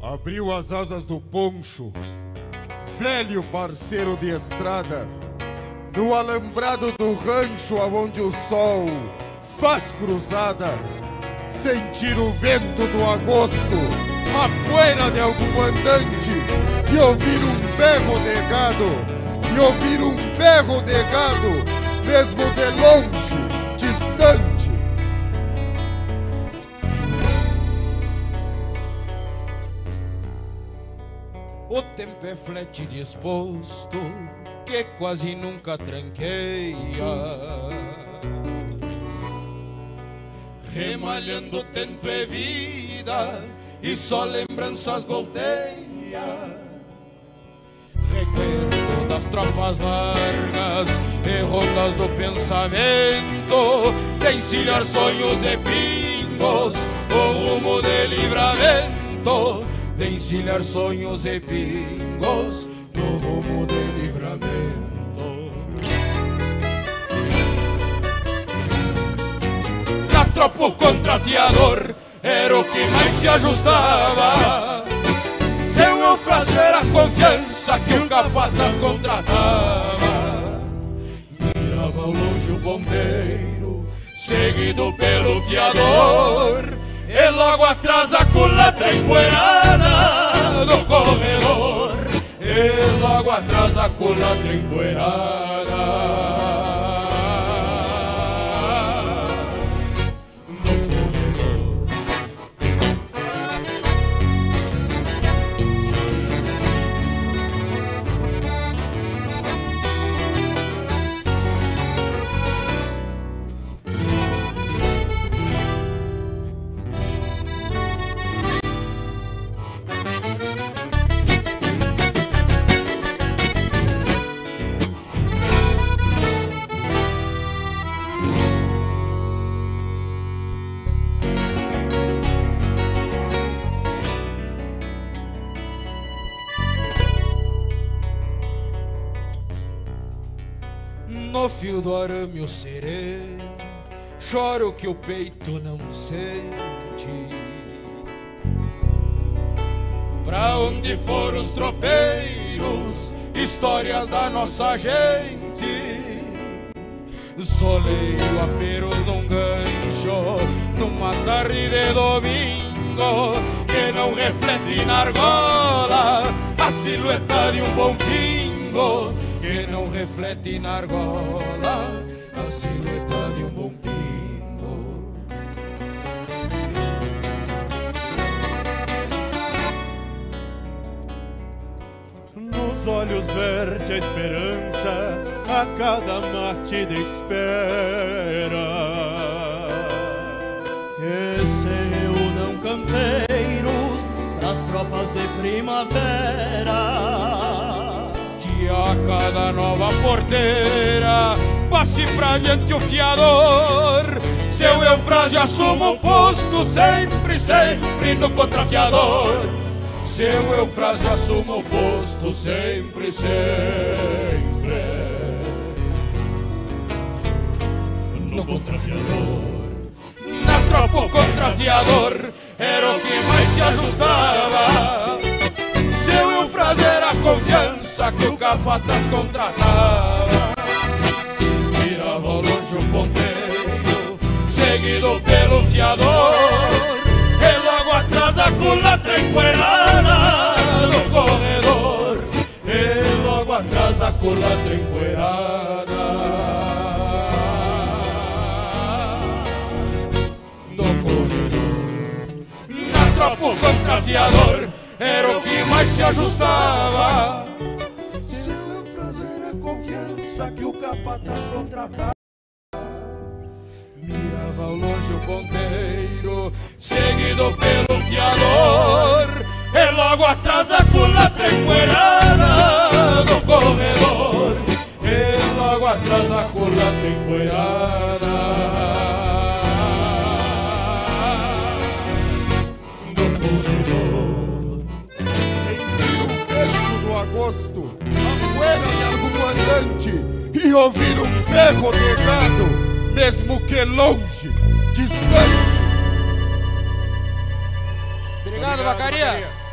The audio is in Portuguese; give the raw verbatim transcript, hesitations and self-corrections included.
Abriu as asas do poncho, velho parceiro de estrada, no alambrado do rancho aonde o sol faz cruzada. Sentir o vento do agosto, a poeira de algum andante, e ouvir um berro de gado, e ouvir um berro de gado, mesmo de longe, distante. O tempo é flete disposto, que quase nunca tranqueia, remalhando o tempo é vida, e só lembranças golpeia. Recuerdo das tropas largas e rondas do pensamento, de encilhar sonhos e pingos, o rumo de livramento, de encilhar sonhos e pingos no rumo de livramento. Na tropa o contrafiador era o que mais se ajustava. Seu eufrásio era a confiança que o capataz contratava. Mirava ao longe o bombeiro, seguido pelo fiador, e logo atrás a culatra empoeirada no corredor, e logo atrás a culatra empoeirada no corredor. No fio do arame o sereno, choro que o peito não sente. Pra onde foram os tropeiros, histórias da nossa gente. Soleio aperos num gancho, numa tarde de domingo, que não reflete na argola a silhueta de um bom pingo, que não reflete na argola a silhueta de um bom pingo. Nos olhos verte a esperança a cada mate de espera, que se unam campeiros pras tropas de primavera. A cada nova porteira passe pra diante o fiador, seu eufrásio assuma o posto sempre, sempre no contrafiador. Seu eufrásio assuma o posto sempre, sempre no contrafiador. Na tropa o contrafiador era o que mais se ajustava. Seu eufrásio era a confiança que o capataz contratava. Mirava ao longe o ponteiro, seguido pelo fiador, e logo atrás a culatra empoeirada no corredor, e logo atrás a culatra empoeirada no corredor. Na tropa o contrafiador era o que mais se ajustava. Seu eufrásio era a confiança que o capataz contratava. Mirava ao longe o ponteiro, seguido pelo fiador, e logo atrás a culatra empoeirada no corredor, e logo atrás a culatra empoeirada no corredor. Agosto, a poeira de algum andante, e ouvir um berro de gado, mesmo que longe, distante. Obrigado, Vacaria.